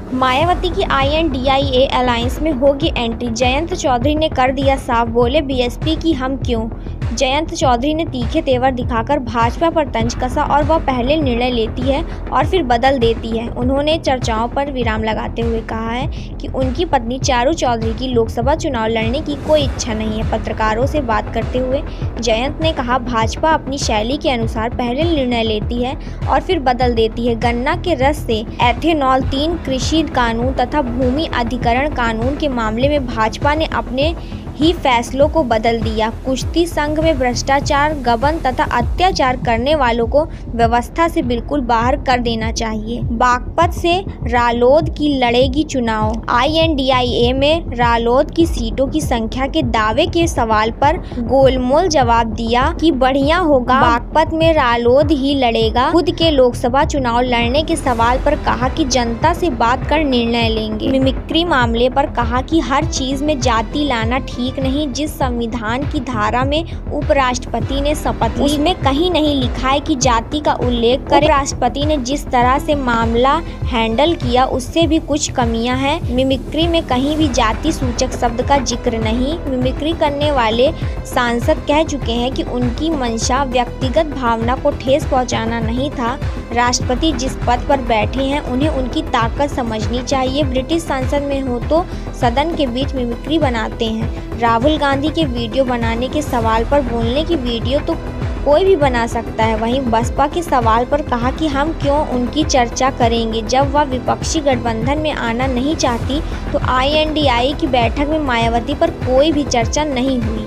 मायावती की INDIA alliance में होगी एंट्री, जयंत चौधरी ने कर दिया साफ, बोले बीएसपी की हम क्यों। जयंत चौधरी ने तीखे तेवर दिखाकर भाजपा पर तंज कसा और वह पहले निर्णय लेती है और फिर बदल देती है। उन्होंने चर्चाओं पर विराम लगाते हुए कहा है कि उनकी पत्नी चारू चौधरी की लोकसभा चुनाव लड़ने की कोई इच्छा नहीं है। पत्रकारों से बात करते हुए जयंत ने कहा, भाजपा अपनी शैली के अनुसार पहले निर्णय लेती है और फिर बदल देती है। गन्ना के रस से एथेनॉल, 3 कृषि कानून तथा भूमि अधिग्रहण कानून के मामले में भाजपा ने अपने ही फैसलों को बदल दिया। कुश्ती संघ में भ्रष्टाचार, गबन तथा अत्याचार करने वालों को व्यवस्था से बिल्कुल बाहर कर देना चाहिए। बागपत से रालोद की लड़ेगी चुनाव, INDIA में रालोद की सीटों की संख्या के दावे के सवाल पर गोलमोल जवाब दिया कि बढ़िया होगा बागपत में रालोद ही लड़ेगा। खुद के लोकसभा चुनाव लड़ने के सवाल पर कहा कि जनता से बात कर निर्णय लेंगे। मिमिक्री मामले पर कहा कि हर चीज में जाति लाना ठीक नहीं। जिस संविधान की धारा में उपराष्ट्रपति ने शपथ ली उसमें कहीं नहीं लिखा है कि जाति का उल्लेख करें। राष्ट्रपति ने जिस तरह से मामला हैंडल किया उससे भी कुछ कमियां हैं। मिमिक्री में कहीं भी जाति सूचक शब्द का जिक्र नहीं। मिमिक्री करने वाले सांसद कह चुके हैं कि उनकी मंशा व्यक्तिगत भावना को ठेस पहुंचाना नहीं था। राष्ट्रपति जिस पद पर बैठे हैं उन्हें उनकी ताकत समझनी चाहिए। ब्रिटिश संसद में हो तो सदन के बीच मिमिक्री बनाते हैं। राहुल गांधी के वीडियो बनाने के सवाल पर बोलने की वीडियो तो कोई भी बना सकता है। वहीं बसपा के सवाल पर कहा कि हम क्यों उनकी चर्चा करेंगे जब वह विपक्षी गठबंधन में आना नहीं चाहती। तो INDIA की बैठक में मायावती पर कोई भी चर्चा नहीं हुई।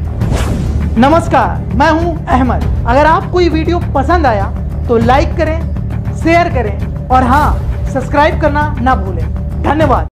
नमस्कार, मैं हूं अहमद। अगर आपको ये वीडियो पसंद आया तो लाइक करें, शेयर करें और हाँ, सब्सक्राइब करना ना भूलें। धन्यवाद।